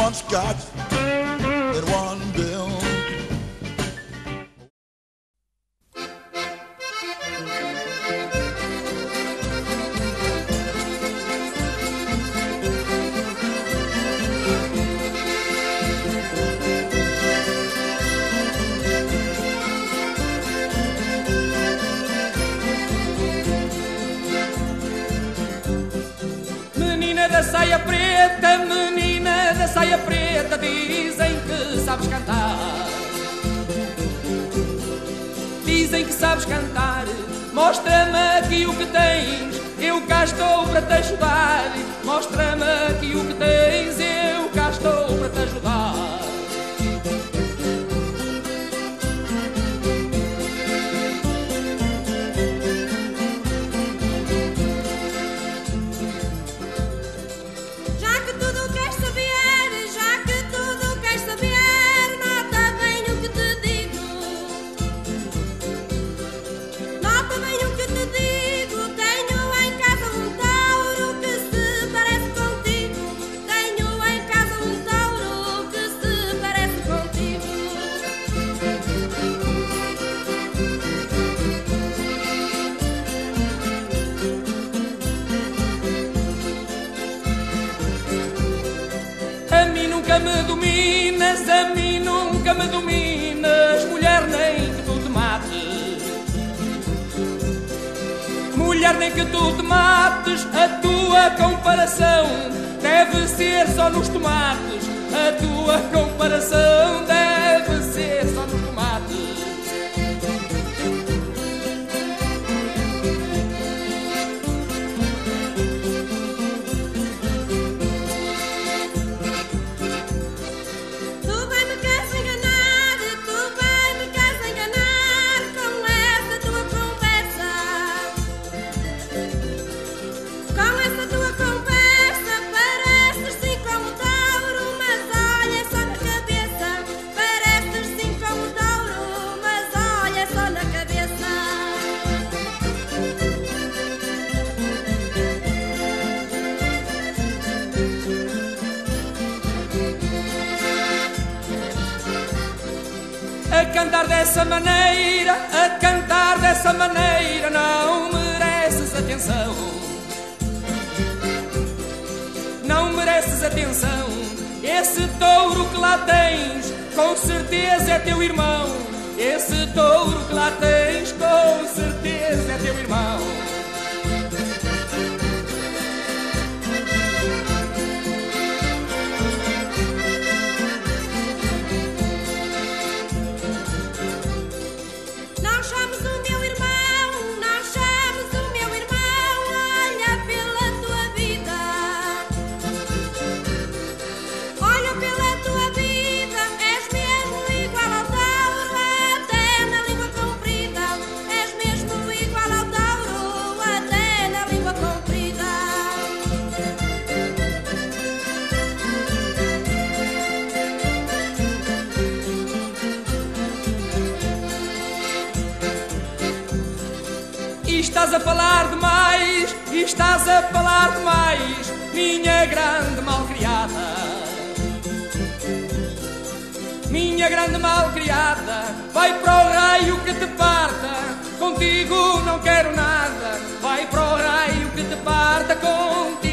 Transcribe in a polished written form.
one scotch and one bill. Menina da saia preta, menina da saia preta, dizem que sabes cantar. Dizem que sabes cantar, mostra-me aqui o que tens, eu cá estou para te ajudar. Mostra-me aqui o que tens, eu cá estou para te ajudar. Nunca me dominas, a mim nunca me dominas, mulher, nem que tu te mates. Mulher, nem que tu te mates, a tua comparação deve ser só nos tomates. A tua comparação deve ser só nos tomates. A cantar dessa maneira, a cantar dessa maneira, não mereces atenção. Não mereces atenção. Esse touro que lá tens, com certeza é teu irmão. Esse touro que lá tens, com certeza é teu irmão. Estás a falar demais, estás a falar demais, minha grande malcriada. Minha grande malcriada, vai para o raio que te parta, contigo não quero nada. Vai para o raio que te parta, contigo